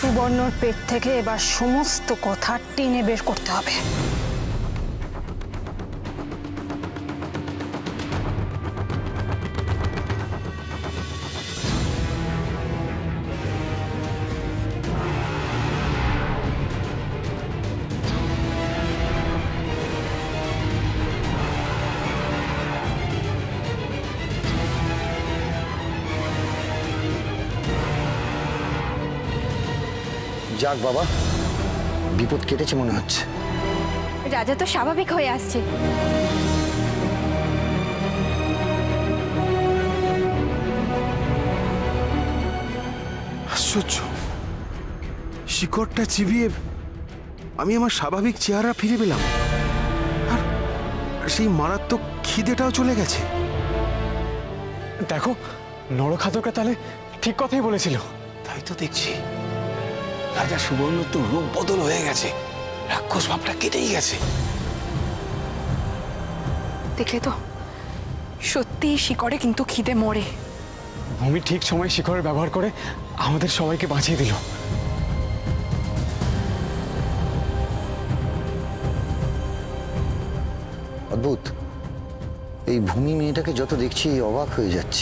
সুবর্ণর পেট থেকে এবার সমস্ত কথা টেনে বের করতে হবে। যাক বাবা, বিপদ কেটেছে মনে হচ্ছে। রাজা তো স্বাভাবিক হয়ে আসছে। আশ্চর্য, শিকড়টা চিবিয়ে আমি আমার স্বাভাবিক চেহারা ফিরে পেলাম, আর সেই মারাত্মক খিদেটাও চলে গেছে। দেখো, নরখাদকরা তাহলে ঠিক কথাই বলেছিল। তাই তো দেখছি, রাজা সুবর্ণ তো রূপ বদল হয়ে গেছে, রাক্ষস ভাবটা কেটেই গেছে। দেখলে তো, সত্যি শিকড়ে কিন্তু খিদে মরে। ভূমি ঠিক সময় শিকড়ের ব্যবহার করে আমাদের সবাইকে বাঁচিয়ে দিল। অদ্ভুত, এই ভূমি মেয়েটাকে যত দেখছি অবাক হয়ে যাচ্ছি।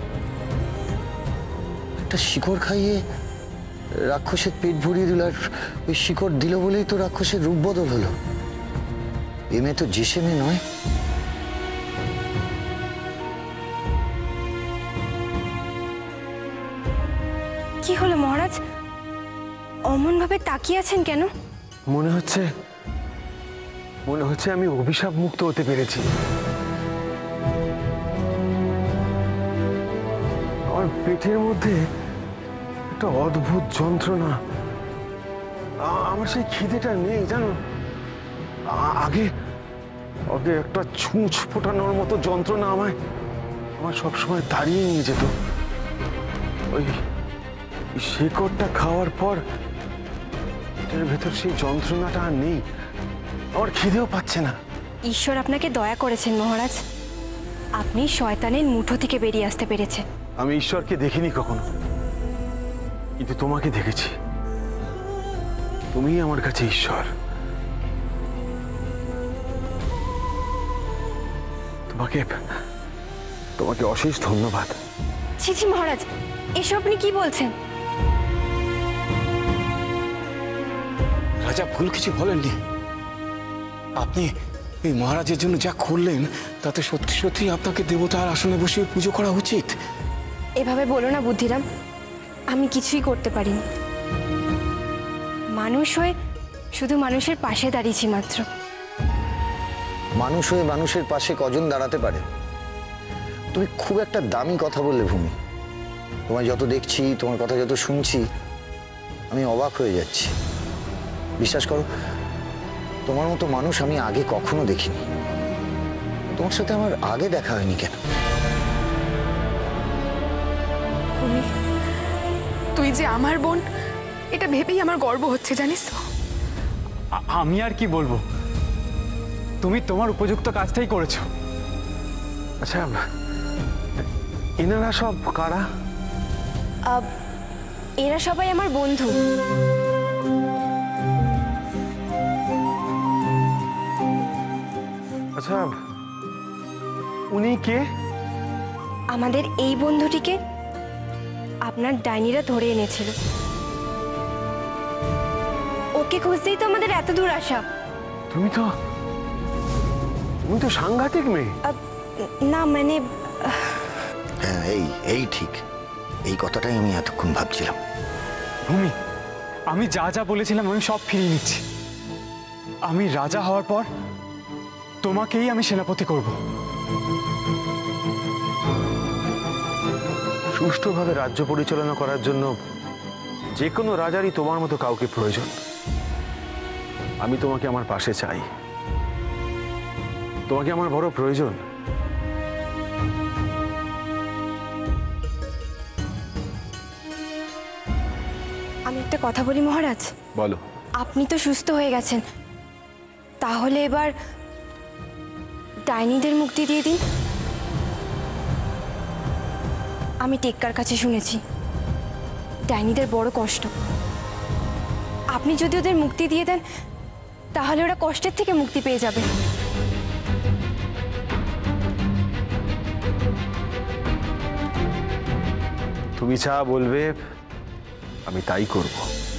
একটা শিকড় খাইয়ে রাক্ষসের পেট ভরিয়ে দিল, আর ওই শিকড় দিল বলেই তো রাক্ষসের রূপ বদল হলো। এ মেয়ে তো যে সে মেয়ে নয়। কি হলো মহারাজ, অমন ভাবে তাকিয়ে আছেন কেন? মনে হচ্ছে আমি অভিশাপ মুক্ত হতে পেরেছি। আমার পেটের মধ্যে একটা অদ্ভুত যন্ত্রণা, আমার সেই খিদেটা নেই জানো। আগে একটা ছুঁচ ফোটানোর মতো যন্ত্রণা আমার সবসময় তাড়িয়ে নিয়ে যেত। ওই শিকড়টা খাওয়ার পর এটার ভেতর সেই যন্ত্রণাটা আর নেই, আমার খিদেও পাচ্ছে না। ঈশ্বর আপনাকে দয়া করেছেন মহারাজ, আপনি শয়তানের মুঠো থেকে বেরিয়ে আসতে পেরেছেন। আমি ঈশ্বরকে দেখিনি কখনো, কিন্তু তোমাকে দেখেছি। তুমিই আমার কাছে ঈশ্বর। তোমাকে অশেষ ধন্যবাদ। ছি ছি মহারাজ, এসব আপনি কি বলছেন? রাজা ভুল কিছু বলেননি। আপনি এই মহারাজের জন্য যা করলেন তাতে সত্যি সত্যি আপনাকে দেবতার আসনে বসিয়ে পুজো করা উচিত। এভাবে বলো না বুদ্ধিরাম, আমি কিছুই করতে পারিনি। মানুষ হয়ে শুধু মানুষের পাশে দাঁড়িয়েছি মাত্র। মানুষ হয়ে মানুষের পাশে কজন দাঁড়াতে পারে? তুমি খুব একটা দামি কথা বললে ভূমি। তোমায় যত দেখছি, তোমার কথা যত শুনছি, আমি অবাক হয়ে যাচ্ছি। বিশ্বাস করো, তোমার মতো মানুষ আমি আগে কখনো দেখিনি। তোমার সাথে আমার আগে দেখা হয়নি কেন? ভূমি, তুই যে আমার বোন, এটা ভেবেই আমার গর্ব হচ্ছে, জানিস তো। আমি আর কি বলবো, তুমি তোমার উপযুক্ত কাজটাই করেছো। আচ্ছা, এনারা সব কারা? এরা সবাই আমার বন্ধু। আচ্ছা, উনি কে? আমাদের এই বন্ধুটিকে আপনার ডাইনিরা ধরে এনেছিল। ওকে খুঁজতেই তো আমাদের এত দূর আসা। তুমি তো সাংঘাতিক মেয়ে। না মানে, হ্যাঁ, এই ঠিক, এই কথাটাই আমি এতক্ষণ ভাবছিলাম। ভূমি, আমি যা যা বলেছিলাম আমি সব ফিরিয়ে নিচ্ছি। আমি রাজা হওয়ার পর তোমাকেই আমি সেনাপতি করব। সুষ্ঠুভাবে রাজ্য পরিচালনা করার জন্য যে কোনো রাজারই তোমার মতো কাউকে প্রয়োজন। আমি তোমাকে আমার পাশে চাই, তোমাকে আমার বড় প্রয়োজন। আমি একটা কথা বলি মহারাজ। বলো। আপনি তো সুস্থ হয়ে গেছেন, তাহলে এবার ডাইনিদের মুক্তি দিয়ে দিন। আমি টেক্কার কাছে শুনেছি ডাইনিদের বড় কষ্ট, আপনি যদি ওদের মুক্তি দিয়ে দেন তাহলে ওরা কষ্টের থেকে মুক্তি পেয়ে যাবে। তুমি যা বলবে আমি তাই করব।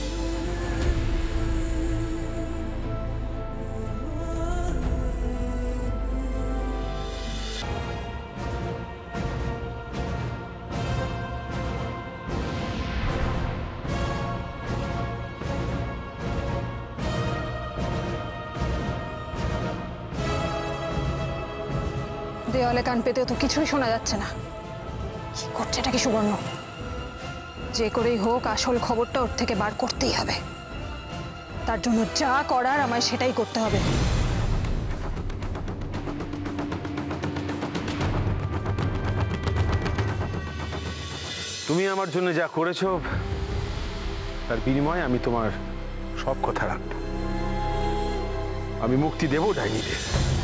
দেওয়ালে কান পেতেও তো কিছুই শোনা যাচ্ছে না। কি করছে এটা কি সুবর্ণ? যে করেই হোক আসল খবরটা ওর থেকে বার করতেই হবে। তার জন্য যা করার আমায় সেটাই করতে হবে। তুমি আমার জন্য যা করেছো তার বিনিময়ে আমি তোমার সব কথা রাখবো। আমি মুক্তি দেব ডাইনিদের।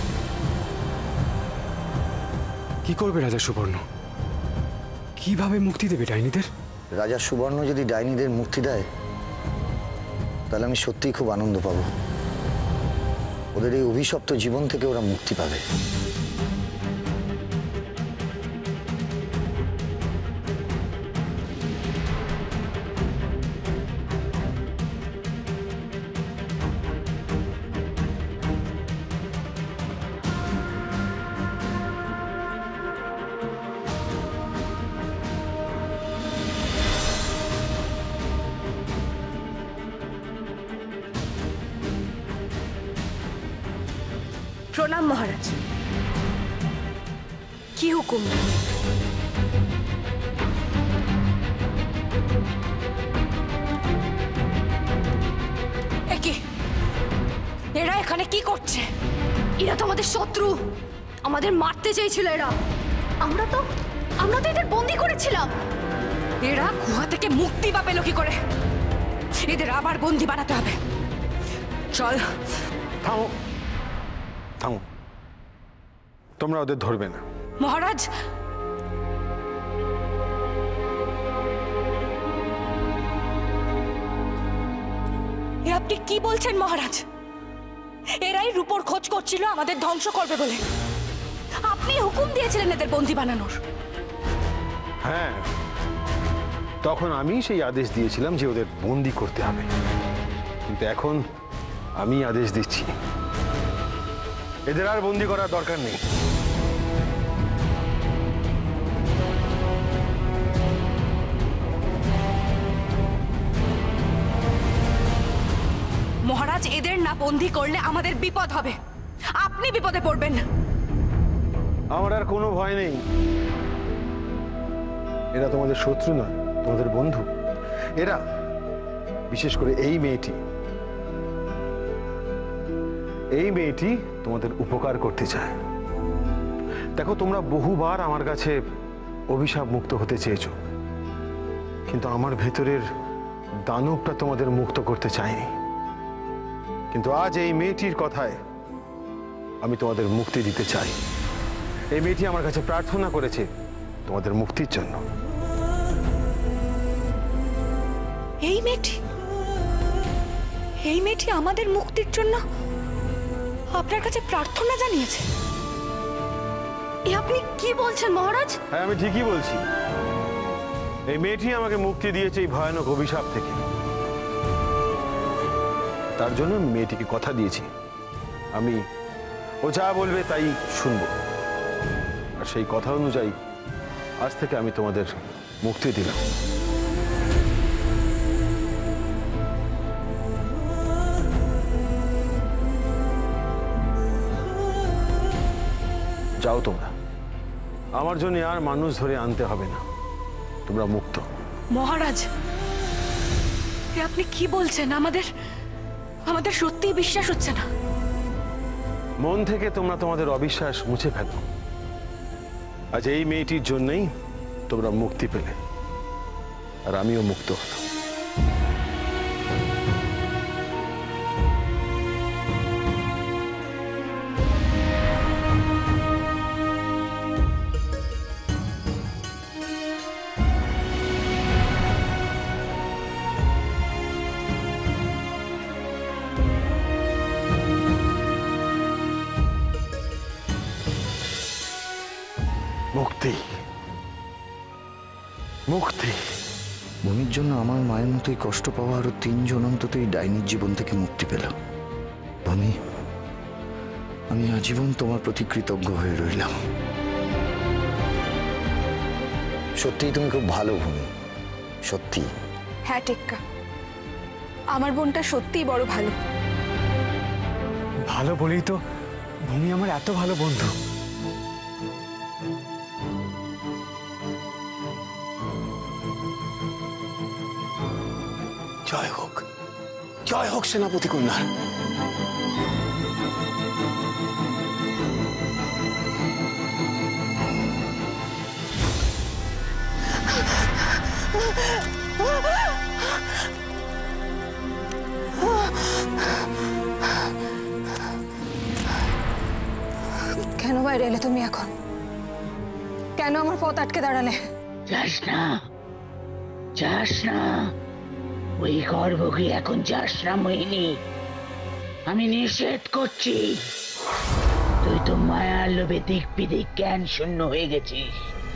কি করবে রাজা সুবর্ণ? কিভাবে মুক্তি দেবে ডাইনিদের? রাজা সুবর্ণ যদি ডাইনিদের মুক্তি দেয় তাহলে আমি সত্যিই খুব আনন্দ পাবো। ওদের এই অভিশপ্ত জীবন থেকে ওরা মুক্তি পাবে। প্রণাম মহারাজ। কি হুকুম? কি এরা এখানে কি করছে? এরা তো আমাদের শত্রু, আমাদের মারতে চেয়েছিল এরা। আমরা তো এদের বন্দি করেছিলাম। এরা গুহা থেকে মুক্তি পাবে কি করে? এদের আবার বন্দি বানাতে হবে। চল। থামো থামো, তোমরা ওদের ধরবে না। মহারাজ, এ আপনি কি বলছেন মহারাজ? এরাই রূপোর খোঁজ করছিল আমাদের ধ্বংস করবে বলে। আপনি হুকুম দিয়েছিলেন এদের বন্দি বানানোর। হ্যাঁ, তখন আমি সেই আদেশ দিয়েছিলাম যে ওদের বন্দি করতে হবে, কিন্তু এখন আমি আদেশ দিচ্ছি এদের আর বন্দি করার দরকার নেই। মহারাজ, এদের না বন্দি করলে আমাদের বিপদ হবে, আপনি বিপদে পড়বেন। আমার আর কোনো ভয় নেই। এরা তোমাদের শত্রু নয়, তোমাদের বন্ধু। এরা, বিশেষ করে এই মেয়েটি তোমাদের উপকার করতে চায়। দেখো, তোমরা বহুবার আমার কাছে অভিশাপ মুক্ত হতে চেয়েছো, কিন্তু আমার ভেতরের দানবটা তোমাদের মুক্ত করতে চাইনি। কিন্তু আজ এই মেয়েটির কথায় আমি তোমাদের মুক্তি দিতে চাই। এই মেয়েটি আমার কাছে প্রার্থনা করেছে তোমাদের মুক্তির জন্য। এই মেয়েটি আমাদের মুক্তির জন্য আপনার কাছে প্রার্থনা জানিয়েছে? এ আপনি কি বলছেন মহারাজ? হ্যাঁ, আমি ঠিকই বলছি। এই মেয়েটি আমাকে মুক্তি দিয়েছে এই ভয়ানক অভিশাপ থেকে। তার জন্য আমি মেয়েটিকে কথা দিয়েছি, আমি ও যা বলবে তাই শুনবো। আর সেই কথা অনুযায়ী আজ থেকে আমি তোমাদের মুক্তি দিলাম। যাও তোমরা, আমার জন্য আর মানুষ ধরে আনতে হবে না, তোমরা মুক্ত। মহারাজ, এ আপনি কি বলছেন? আমাদের সত্যিই বিশ্বাস হচ্ছে না। মন থেকে তোমরা তোমাদের অবিশ্বাস মুছে ফেলো। আজ এই মেয়েটির জন্যই তোমরা মুক্তি পেলে, আর আমিও মুক্ত হলাম। মুক্তি, মুক্তি। ভূমির জন্য আমার মায়ের মতোই কষ্ট পাওয়া আরো 3 জন অন্তত এই ডাইনির জীবন থেকে মুক্তি পেল। ভূমি, আমি আজীবন তোমার প্রতি কৃতজ্ঞ হয়ে রইলাম। সত্যিই তুমি খুব ভালো ভূমি, সত্যি। হ্যাঁ টেক্কা, আমার বোনটা সত্যিই বড় ভালো। ভালো বলেই তো ভূমি আমার এত ভালো বন্ধু। জয় হোক, জয় হোক সেনাপতি কন্যার। কেন বাইরে এলে তুমি এখন? কেন আমার পথ আটকে দাঁড়ালে? যাস না, যাস না, ওই গর্ভকে এখন যাস না মোহিনী, আমি নিষেধ করছি। তুই তো মায়ার লোভে দিক বিদিক জ্ঞান শূন্য হয়ে গেছিস।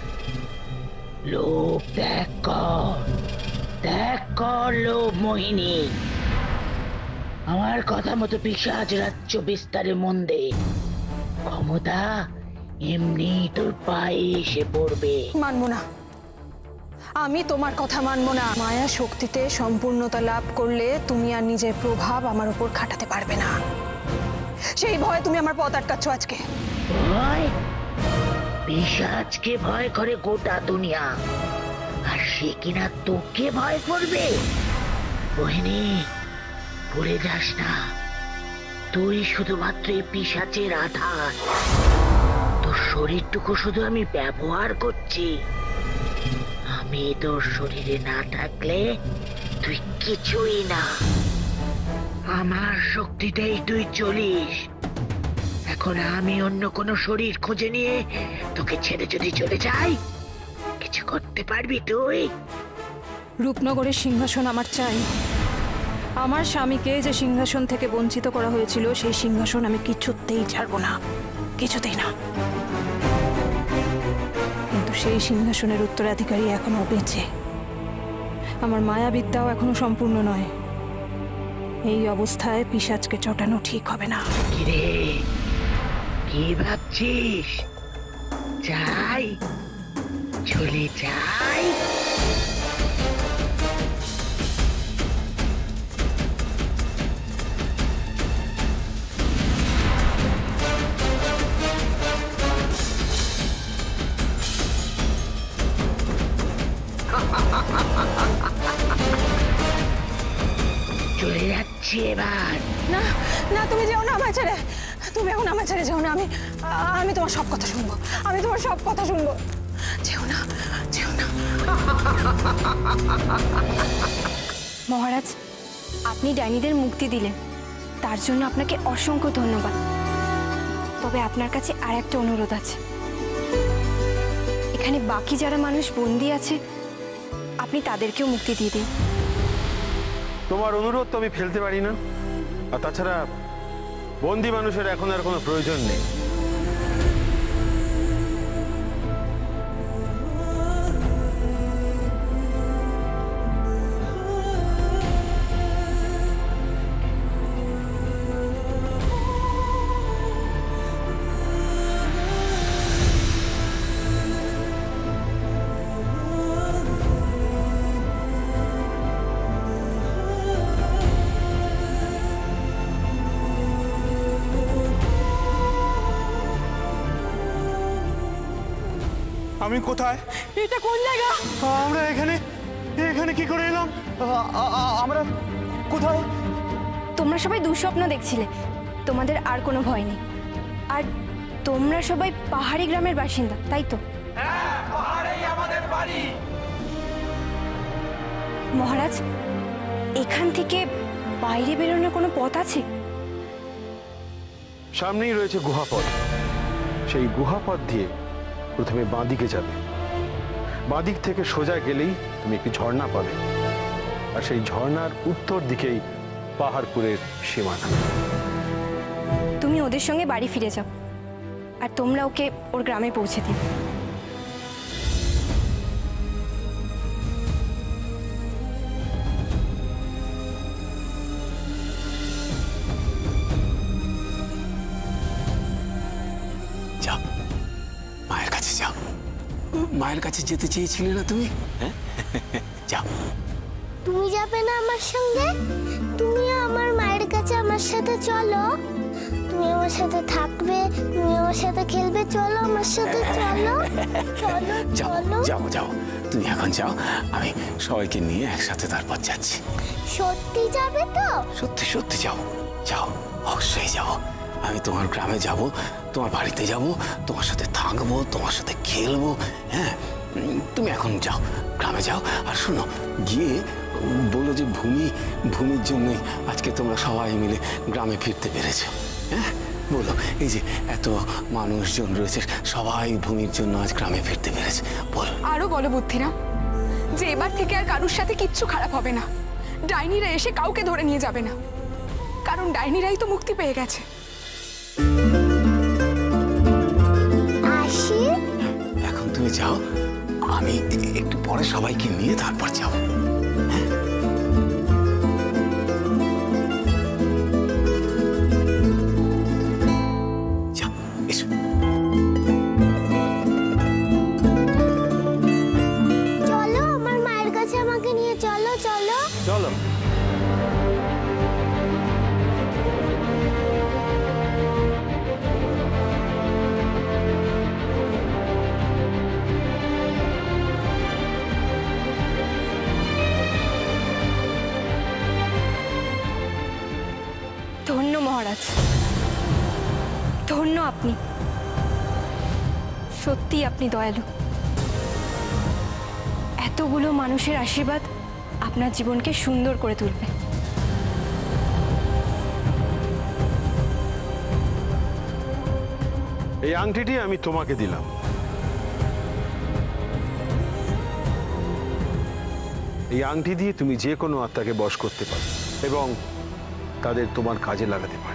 লোভ ত্যাগ কর, ত্যাগ কর লোভ মোহিনী। আমার কথা মতো পিশাচ রাজ্য বিস্তারে মন দে, ক্ষমতা এমনি তোর পায়ে এসে পড়বে। মানবো না, আমি তোমার কথা মানবো না। মায়া শক্তিতে সম্পূর্ণতা লাভ করলে তুমি আর নিজের প্রভাব আমার উপর খাটাতে পারবে না। সেই ভয়ে তুমি আমার পথ আটকাচ্ছ আজকে। ভয়? পিশাচকে ভয় করে গোটা দুনিয়া, আর সে কিনা তোকে ভয় করবে? মোহিনী, ভুলে যাস না, তুই শুধুমাত্র এই পিশাচের আধার। তোর শরীরটুকু শুধু আমি ব্যবহার করছি। আমি তোর শরীরে না থাকলে তুই কিছুই না। আমার শক্তিতেই তুই চলিস। এখন আমি অন্য কোনো শরীর খুঁজে নিয়ে তোকে ছেড়ে যদি চলে যাই, কিছু করতে পারবি তুই? রূপনগরের সিংহাসন আমার চাই। আমার স্বামীকে যে সিংহাসন থেকে বঞ্চিত করা হয়েছিল, সেই সিংহাসন আমি কিছুতেই ছাড়বো না, কিছুতেই না। কিন্তু সেই সিংহাসনের উত্তরাধিকারী এখনো বেঁচে। আমার মায়াবিদ্যাও এখনো সম্পূর্ণ নয়। এই অবস্থায় পিশাচকে চটানো ঠিক হবে না। কিরে, কি ভাবছিস? যাই, চলে যাই। চলে যাচ্ছি এবার। না না, তুমি যেও না আমার ছেড়ে। তুমি এখন আমার ছেড়ে যেও না। আমি তোমার সব কথা শুনবো, আমি তোমার সব কথা শুনবো। যেও না, যেও না। মহারাজ, আপনি ডাইনিদের মুক্তি দিলেন, তার জন্য আপনাকে অসংখ্য ধন্যবাদ। তবে আপনার কাছে আর একটা অনুরোধ আছে। এখানে বাকি যারা মানুষ বন্দী আছে, আপনি তাদেরকেও মুক্তি দিয়ে দিন। তোমার অনুরোধ তো আমি ফেলতে পারি না, আর তাছাড়া বন্দি মানুষের এখন আর কোনো প্রয়োজন নেই। আমি কোথায়? এটা কোন জায়গা? আমরা এখানে এখানে কি করে এলাম? আমরা কোথায়? তোমরা সবাই দুঃস্বপ্ন দেখছিলে, তোমাদের আর কোনো ভয় নেই। আর তোমরা সবাই পাহাড়ি গ্রামের বাসিন্দা, তাই তো? মহারাজ, এখান থেকে বাইরে বেরোনোর কোনো পথ আছে? সামনেই রয়েছে গুহাপথ। সেই গুহাপথ দিয়ে প্রথমে বাঁদিকে যাবে। বাঁদিক থেকে সোজা গেলেই তুমি একটি ঝর্ণা পাবে, আর সেই ঝর্ণার উত্তর দিকেই পাহাড়পুরের সীমানা। তুমি ওদের সঙ্গে বাড়ি ফিরে যাও, আর তোমরা ওকে ওর গ্রামে পৌঁছে দিও। মায়ের কাছে যেতে চেয়েছিলে না তুমি? হ্যাঁ, যাও। তুমি যাবে না আমার সঙ্গে? তুমি আমার মায়ের কাছে আমার সাথে চলো। তুমি আমার সাথে থাকবে, তুমি আমার সাথে খেলবে। চলো আমার সাথে, চলো চলো চলো। যাও যাও, তুমি এখন যাও, আমি সবাইকে নিয়ে একসাথে তারপর যাচ্ছি। সত্যি যাবে তো? সত্যি সত্যি যাও, যাও, অবশ্যই যাও। আমি তোমার গ্রামে যাব, তোমার বাড়িতে যাব, তোমার সাথে থাকবো, তোমার সাথে খেলবো। হ্যাঁ, তুমি এখন যাও, গ্রামে যাও। আর শোনো, গিয়ে বলো যে ভূমির জন্যই আজকে তোমরা সবাই মিলে গ্রামে ফিরতে পেরেছো। হ্যাঁ, বলো এই যে এত মানুষজন রয়েছে, সবাই ভূমির জন্য আজ গ্রামে ফিরতে পেরেছে। বলো। আরো বলো বুদ্ধিরাম, যে এবার থেকে আর কারুর সাথে কিচ্ছু খারাপ হবে না। ডাইনিরা এসে কাউকে ধরে নিয়ে যাবে না, কারণ ডাইনিরাই তো মুক্তি পেয়ে গেছে। এখন তুমি যাও, আমি একটু পরে সবাইকে নিয়ে তারপর যাও। চলো আমার মায়ের কাছে, আমাকে নিয়ে চলো চলো চলো। ধন্য মহারাজ, ধন্য আপনি। সত্যি আপনি দয়ালু। এতগুলো মানুষের আশীর্বাদ আপনার জীবনকে সুন্দর করে তুলবে। এই আংটিটি আমি তোমাকে দিলাম। এই আংটি দিয়ে তুমি যে কোনো আত্মাকে বশ করতে পারো এবং তাদের তোমার কাজে লাগাতে পারো।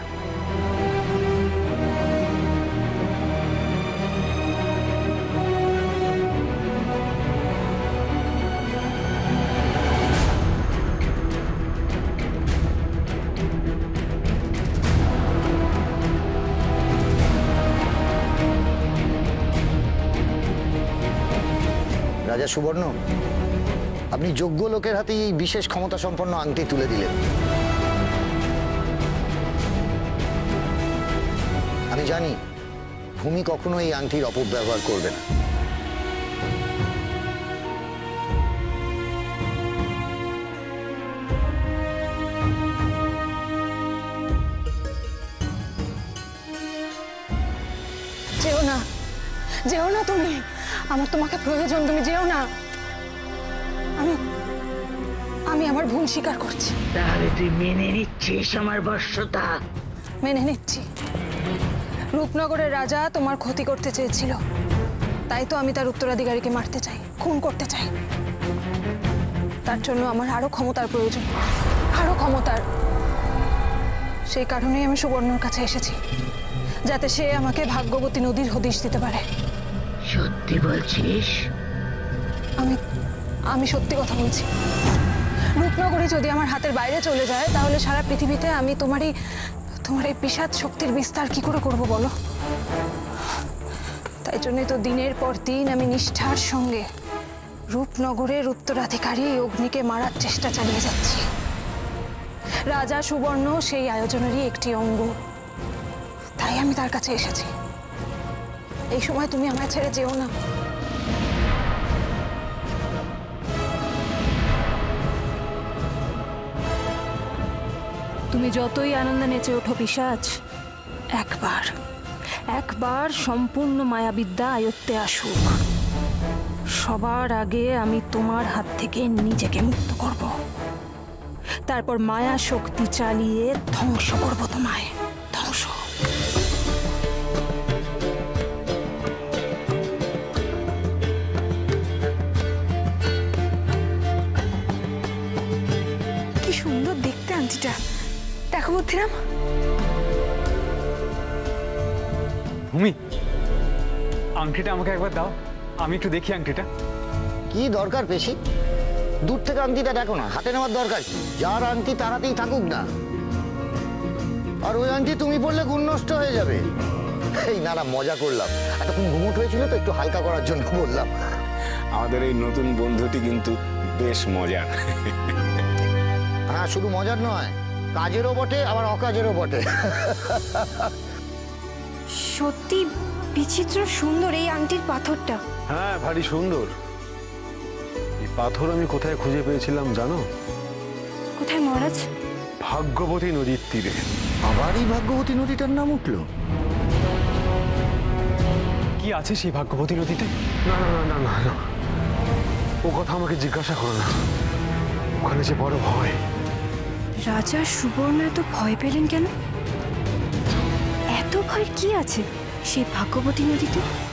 রাজা সুবর্ণ, আপনি যোগ্য লোকের হাতে এই বিশেষ ক্ষমতা সম্পন্ন আংটি তুলে দিলেন। আমি জানি ভূমি কখনো এই আংটির অপব্যবহার করবে না। যেও না, যেও না তুমি, আমার তোমাকে প্রয়োজন, তুমি যেও না। আমি আমার ভুল স্বীকার করছি। তাহলে তুই মেনে নিচ্ছিস আমার বর্ষতা? মেনে নিচ্ছি। রূপনগরের রাজা তোমার ক্ষতি করতে চেয়েছিল, তাই তো আমি তার উত্তরাধিকারীকে মারতে চাই, খুন করতে চাই। তার জন্য আমার আরো ক্ষমতার প্রয়োজন, আরো ক্ষমতার। সেই কারণেই আমি সুবর্ণর কাছে এসেছি, যাতে সে আমাকে ভাগ্যবতী নদীর হদিশ দিতে পারে। সত্যি বলছিস? আমি সত্যি কথা বলছি। রূপনগরী যদি আমার হাতের বাইরে চলে যায়, তাহলে সারা পৃথিবীতে আমি তোমার এই পিশাচ শক্তির বিস্তার কি করে করব বলো? তাই জন্যই তো দিনের পর দিন আমি নিষ্ঠার সঙ্গে রূপনগরের উত্তরাধিকারী অগ্নিকে মারার চেষ্টা চালিয়ে যাচ্ছি। রাজা সুবর্ণ সেই আয়োজনেরই একটি অঙ্গ, তাই আমি তার কাছে এসেছি। এই সময় তুমি আমায় ছেড়ে যেও না। তুমি যতই আনন্দে নেচে ওঠো পিশাচ, একবার সম্পূর্ণ মায়াবিদ্যা আয়ত্তে আসুক। সবার আগে আমি তোমার হাত থেকে নিজেকে মুক্ত করব, তারপর মায়া শক্তি চালিয়ে ধ্বংস করব তোমায়। ধ্বংস। কি সুন্দর দেখতে আংটিটা, দেখো বুদ্ধিরাম। ভূমি, আংটিটা আমাকে একবার দাও, আমি একটু দেখি আংটিটা। কি দরকার পেশি? দূর থেকে আংটিটা দেখো না, হাতে নেওয়ার দরকার কি? যার আংটি তার হাতেই থাকুক না। আর ওই আংটি তুমি পড়লে গুণ নষ্ট হয়ে যাবে। এই না না, মজা করলাম, এতক্ষণ ঘুমোট হয়েছিল তো একটু হালকা করার জন্য বললাম। আমাদের এই নতুন বন্ধুটি কিন্তু বেশ মজার। হ্যাঁ, শুধু মজার নয়, কাজেরও বটে আবার অকাজেরও বটে। সত্যি বিচিত্র সুন্দর এই আংটির পাথরটা। হ্যাঁ, ভারী সুন্দর। এই পাথর আমি কোথায় খুঁজে পেয়েছিলাম জানো? কোথায় মহারাজ? ভাগ্যবতী নদীর তীরে। আবার এই ভাগ্যবতী নদীটার নাম উঠলো? কি আছে সেই ভাগ্যবতী নদীতে? না না না না না না, ও কথা আমাকে জিজ্ঞাসা করো না, ওখানে যে বড় ভয়। রাজা সুবর্ণ এত ভয় পেলেন কেন? এত ভয় কি আছে সেই ভাগ্যবতী নদীতে?